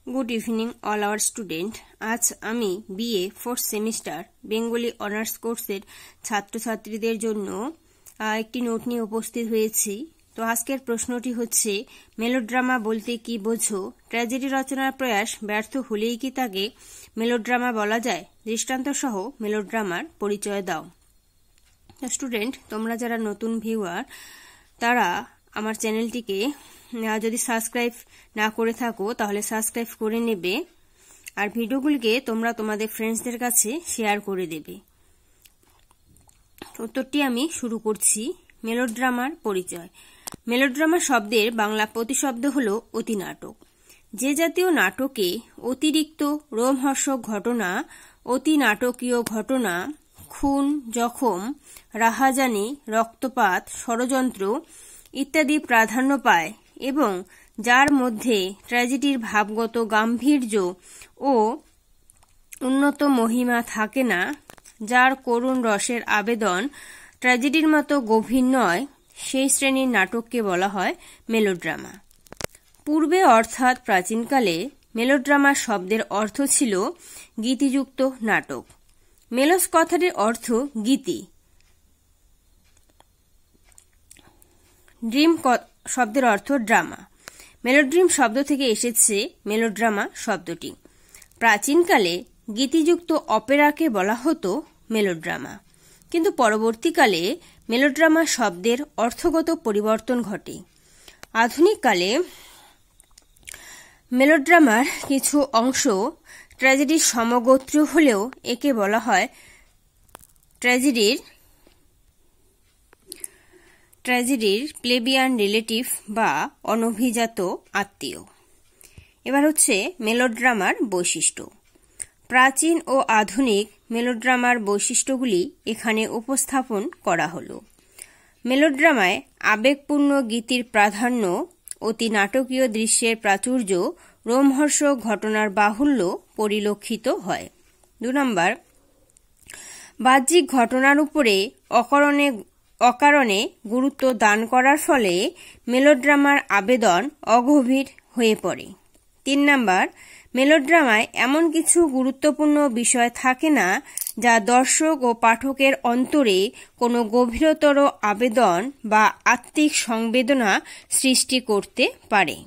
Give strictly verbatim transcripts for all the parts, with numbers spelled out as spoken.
Good evening all our student. आज आमी BA fourth semester Bengali honours কোর্সের ছাত্রছাত্রীদের জন্য একটি নোট নিয়ে উপস্থিত হয়েছি। তো আজকের প্রশ্নটি হচ্ছে, মেলোড্রামা বলতে কি বোঝো? ট্র্যাজেডি রচনার প্রয়াস ব্যর্থ হলেই কি তাকে মেলোড্রামা বলা যায়? দৃষ্টান্ত সহ মেলোড্রামার পরিচয় দাও। স্টুডেন্ট, তোমরা যারা নতুন ভিউয়ার তারা আমার চ্যানেলটিকে যদি সাবস্ক্রাইব না করে থাকো তাহলে সাবস্ক্রাইব করে নেবে, আর ভিডিওগুলিকে তোমরা তোমাদের ফ্রেন্ডসদের কাছে শেয়ার করে দেবে। উত্তরটি আমি শুরু করছি। মেলোড্রামার পরিচয়। মেলোড্রামা শব্দের বাংলা প্রতিশব্দ হল অতি নাটক। যে জাতীয় নাটকে অতিরিক্ত রোমহর্ষক ঘটনা, অতি নাটকীয় ঘটনা, খুন, জখম, রাহাজানি, রক্তপাত, ষড়যন্ত্র ইত্যাদি প্রাধান্য পায় এবং যার মধ্যে ট্র্যাজেডির ভাবগত গাম্ভীর্য ও উন্নত মহিমা থাকে না, যার করুণ রসের আবেদন ট্র্যাজেডির মতো গভীর নয়, সেই শ্রেণীর নাটককে বলা হয় মেলোড্রামা। পূর্বে অর্থাৎ প্রাচীনকালে মেলোড্রামা শব্দের অর্থ ছিল গীতিযুক্ত নাটক। মেলোস কথাটির অর্থ গীতি। ড্রিম শব্দের অর্থ ড্রামা। মেলোড্রিম শব্দ থেকে এসেছে মেলোড্রামা শব্দটি। প্রাচীনকালে গীতিযুক্ত অপেরাকে বলা হতো মেলোড্রামা, কিন্তু পরবর্তীকালে মেলোড্রামা শব্দের অর্থগত পরিবর্তন ঘটে। আধুনিককালে মেলোড্রামার কিছু অংশ ট্র্যাজেডির সমগোত্রীয় হলেও একে বলা হয় ট্র্যাজেডির ট্র্যাজেডির প্লেবিয়ান রিলেটিভ বা অনভিজাত আত্মীয়। এবার হচ্ছে মেলোড্রামার বৈশিষ্ট্য। প্রাচীন ও আধুনিক মেলোড্রামার বৈশিষ্ট্যগুলি এখানে উপস্থাপন করা হলো। মেলোড্রামায় আবেগপূর্ণ গীতির প্রাধান্য, অতি নাটকীয় দৃশ্যের প্রাচুর্য, রোমহর্ষক ঘটনার বাহুল্য পরিলক্ষিত হয়। দু নম্বর, বাহ্যিক ঘটনার উপরে অকারণে অকারণে গুরুত্ব দান করার ফলে মেলোড্রামার আবেদন অগভীর হয়ে পড়ে। তিন নম্বর, মেলোড্রামায় এমন কিছু গুরুত্বপূর্ণ বিষয় থাকে না যা দর্শক ও পাঠকের অন্তরে কোনো গভীরতর আবেদন বা আত্মিক সংবেদনা সৃষ্টি করতে পারে।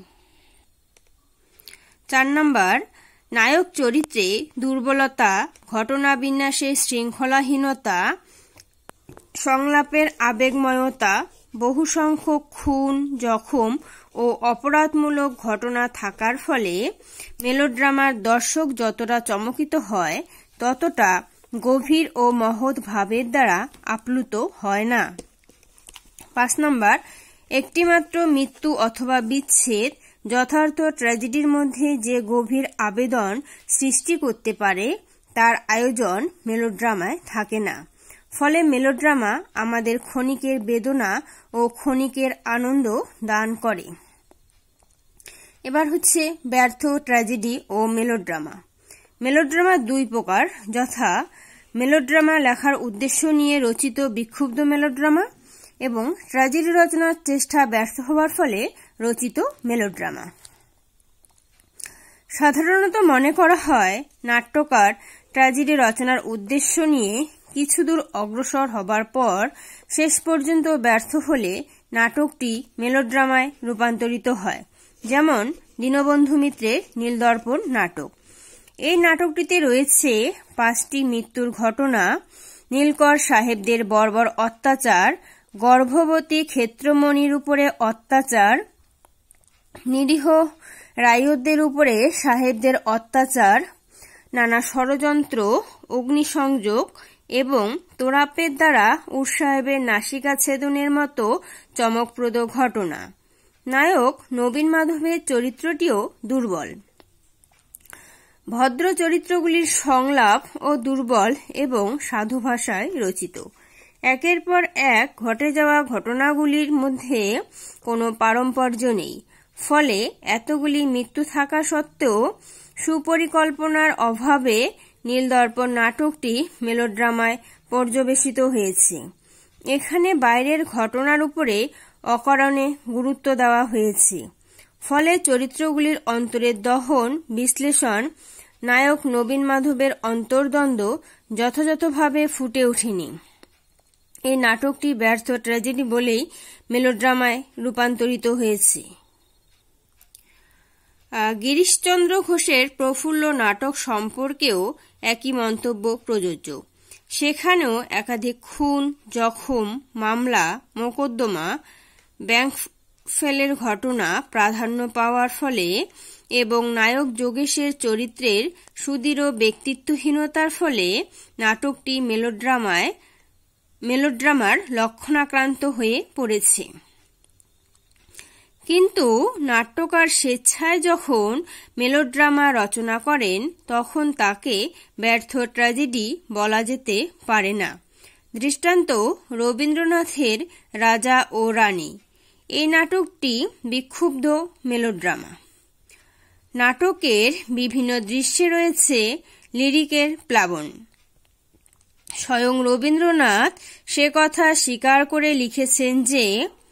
চার নম্বর, নায়ক চরিত্রে দুর্বলতা, ঘটনা বিন্যাসের শৃঙ্খলাহীনতা, সংলাপের আবেগময়তা, বহুসংখ্যক খুন, জখম ও অপরাধমূলক ঘটনা থাকার ফলে মেলোড্রামার দর্শক যতটা চমকিত হয় ততটা গভীর ও মহৎ ভাবের দ্বারা আপ্লুত হয় না। পাঁচ নম্বর, একটিমাত্র মৃত্যু অথবা বিচ্ছেদ যথার্থ ট্র্যাজেডির মধ্যে যে গভীর আবেদন সৃষ্টি করতে পারে তার আয়োজন মেলোড্রামায় থাকে না। ফলে মেলোড্রামা আমাদের ক্ষণিকের বেদনা ও ক্ষণিকের আনন্দ দান করে। এবার হচ্ছে ব্যর্থ ট্র্যাজেডি ও মেলোড্রামা। মেলোড্রামা দুই প্রকার, যথা মেলোড্রামা লেখার উদ্দেশ্য নিয়ে রচিত বিক্ষুব্ধ মেলোড্রামা এবং ট্র্যাজেডি রচনার চেষ্টা ব্যর্থ হওয়ার ফলে রচিত মেলোড্রামা। সাধারণত মনে করা হয় নাট্যকার ট্র্যাজেডি রচনার উদ্দেশ্য নিয়ে কিছু দূর অগ্রসর হবার পর শেষ পর্যন্ত ব্যর্থ হলে নাটকটি মেলোড্রামায় রূপান্তরিত হয়, যেমন দীনবন্ধু মিত্রের নীলদর্পণ নাটক। এই নাটকটিতে রয়েছে পাঁচটি মৃত্যুর ঘটনা, নীলকর সাহেবদের বর্বর অত্যাচার, গর্ভবতী ক্ষেত্রমণির উপরে অত্যাচার, নিরীহ রায়তদের উপরে সাহেবদের অত্যাচার, নানা ষড়যন্ত্র, অগ্নিসংযোগ এবং তোরাপের দ্বারা উর সাহেবের নাসিকা ছেদনের মতো চমকপ্রদ ঘটনা। নায়ক নবীন মাধবের চরিত্রটিও দুর্বল। ভদ্র চরিত্রগুলির সংলাপ ও দুর্বল এবং সাধু ভাষায় রচিত। একের পর এক ঘটে যাওয়া ঘটনাগুলির মধ্যে কোনো পারম্পর্য নেই। ফলে এতগুলি মৃত্যু থাকা সত্ত্বেও সুপরিকল্পনার অভাবে নীলদর্পণ নাটকটি মেলোড্রামায় পর্যবেসিত হয়েছে। এখানে বাইরের ঘটনার উপরে অকারণে গুরুত্ব দেওয়া হয়েছে। ফলে চরিত্রগুলির অন্তরের দহন বিশ্লেষণ নায়ক নবীন মাধবের অন্তর্দ্বন্দ্ব যথাযথভাবে ফুটে ওঠেনি। এই নাটকটি ব্যর্থ ট্র্যাজেডি বলেই মেলোড্রামায় রূপান্তরিত হয়েছে। গিরিশচন্দ্র ঘোষের প্রফুল্ল নাটক সম্পর্কেও একই মন্তব্য প্রযোজ্য। সেখানেও একাধিক খুন, জখম, মামলা, মোকদ্দমা, ব্যাংক ফেলের ঘটনা প্রাধান্য পাওয়ার ফলে এবং নায়ক যোগেশের চরিত্রের সুদৃঢ় ব্যক্তিত্বহীনতার ফলে নাটকটি মেলোড্রামায় মেলোড্রামার লক্ষণাক্রান্ত হয়ে পড়েছে। কিন্তু নাট্যকার স্বেচ্ছায় যখন মেলোড্রামা রচনা করেন তখন তাকে ব্যর্থ ট্র্যাজেডি বলা যেতে পারে না। দৃষ্টান্ত রবীন্দ্রনাথের রাজা ও রানী। এই নাটকটি বিক্ষুব্ধ মেলোড্রামা। নাটকের বিভিন্ন দৃশ্যে রয়েছে লিরিকের প্লাবন। স্বয়ং রবীন্দ্রনাথ সে কথা স্বীকার করে লিখেছেন যে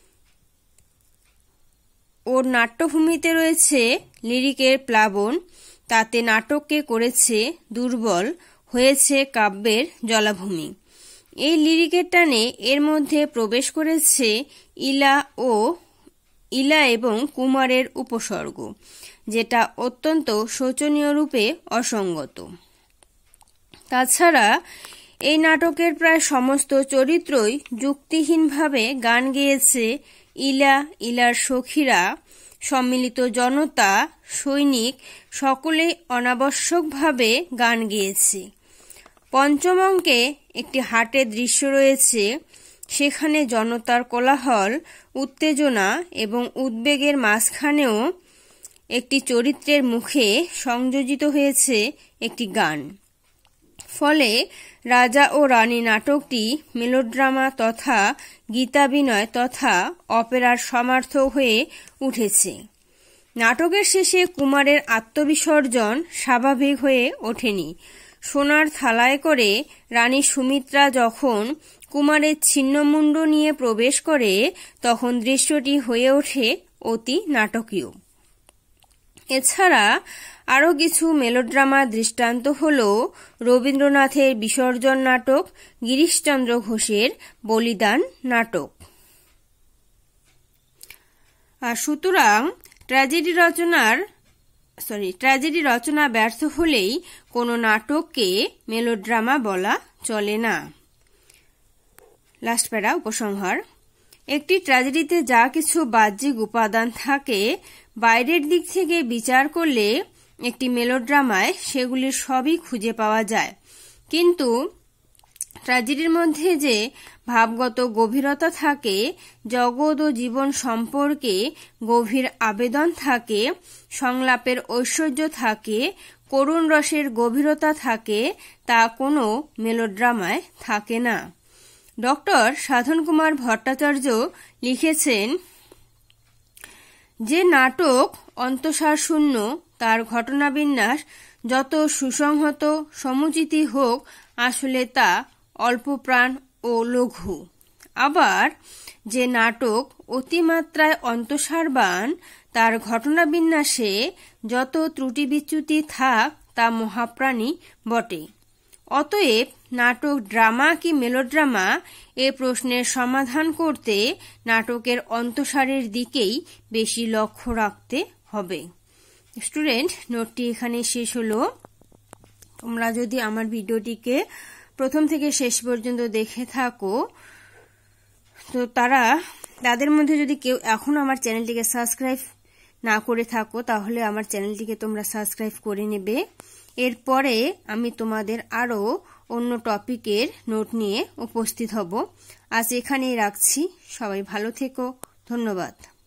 ওর নাট্যভূমিতে রয়েছে লিরিকের প্লাবন, তাতে নাটককে করেছে দুর্বল, হয়েছে কাব্যের জলাভূমি। এই লিরিকের টানে এর মধ্যে প্রবেশ করেছে ইলা ও ইলা এবং কুমারের উপসর্গ, যেটা অত্যন্ত শোচনীয় রূপে অসঙ্গত। তাছাড়া এই নাটকের প্রায় সমস্ত চরিত্রই যুক্তিহীনভাবে গান গেয়েছে। ইলা, ইলার সখীরা, সম্মিলিত জনতা, সৈনিক সকলেই অনাবশ্যকভাবে গান গেয়েছে। পঞ্চম অঙ্কে একটি হাটের দৃশ্য রয়েছে। সেখানে জনতার কোলাহল, উত্তেজনা এবং উদ্বেগের মাঝখানেও একটি চরিত্রের মুখে সংযোজিত হয়েছে একটি গান। ফলে রাজা ও রানী নাটকটি মেলোড্রামা তথা গীতাভিনয় তথা অপেরার সমার্থক হয়ে উঠেছে। নাটকের শেষে কুমারের আত্মবিসর্জন স্বাভাবিক হয়ে ওঠেনি। সোনার থালায় করে রানী সুমিত্রা যখন কুমারের ছিন্নমুণ্ড নিয়ে প্রবেশ করে তখন দৃশ্যটি হয়ে ওঠে অতি নাটকীয়। এছাড়া আরও কিছু মেলোড্রামা দৃষ্টান্ত হল রবীন্দ্রনাথের বিসর্জন নাটক, গিরিশচন্দ্র ঘোষের বলিদান নাটক। আর সুতরাং ট্র্যাজেডি রচনার সরি ট্র্যাজেডি রচনা ব্যর্থ হলেই কোনো নাটককে মেলোড্রামা বলা চলে না। লাস্ট প্যারা উপসংহার। একটি ট্র্যাজেডিতে যা কিছু বাহ্যিক উপাদান থাকে বাইরের দিক থেকে বিচার করলে একটি মেলোড্রামায় সেগুলির সবই খুঁজে পাওয়া যায়, কিন্তু ট্র্যাজেডির মধ্যে যে ভাবগত গভীরতা থাকে, জগৎ ও জীবন সম্পর্কে গভীর আবেদন থাকে, সংলাপের ঐশ্বর্য থাকে, করুণ রসের গভীরতা থাকে, তা কোনো মেলোড্রামায় থাকে না। ডক্টর সাধন কুমার ভট্টাচার্য লিখেছেন, যে নাটক অন্তঃসারশূন্য তার ঘটনাবিন্যাস যত সুসংহত সমুচিতই হোক আসলে তা অল্পপ্রাণ ও লঘু। আবার যে নাটক অতিমাত্রায় অন্তঃসারবান তার ঘটনাবিন্যাসে যত ত্রুটি বিচ্যুতি থাক তা মহাপ্রাণী বটে। অতএব নাটক ড্রামা কি মেলোড্রামা এ প্রশ্নের সমাধান করতে নাটকের অন্তঃসারের দিকেই বেশি লক্ষ্য রাখতে হবে। স্টুডেন্ট, নোটটি এখানে শেষ হলো। তোমরা যদি আমার ভিডিওটিকে প্রথম থেকে শেষ পর্যন্ত দেখে থাকো তো তারা তাদের মধ্যে যদি কেউ এখন আমার চ্যানেলটিকে সাবস্ক্রাইব না করে থাকো তাহলে আমার চ্যানেলটিকে তোমরা সাবস্ক্রাইব করে নেবে। এরপরে আমি তোমাদের আরও অন্য টপিকের নোট নিয়ে উপস্থিত হব। আজ এখানেই রাখছি। সবাই ভালো থেকো। ধন্যবাদ।